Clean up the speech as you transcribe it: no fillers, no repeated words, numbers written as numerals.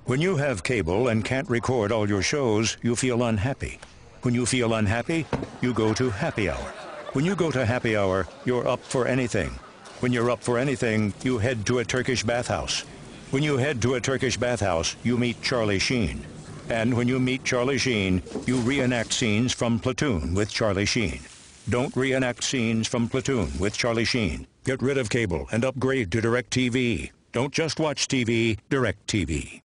When you have cable and can't record all your shows, you feel unhappy. When you feel unhappy, you go to happy hour. When you go to happy hour, you're up for anything. When you're up for anything, you head to a Turkish bathhouse. When you head to a Turkish bathhouse, you meet Charlie Sheen. And when you meet Charlie Sheen, you reenact scenes from Platoon with Charlie Sheen. Don't reenact scenes from Platoon with Charlie Sheen. Get rid of cable and upgrade to DirecTV. Don't just watch TV, DirecTV.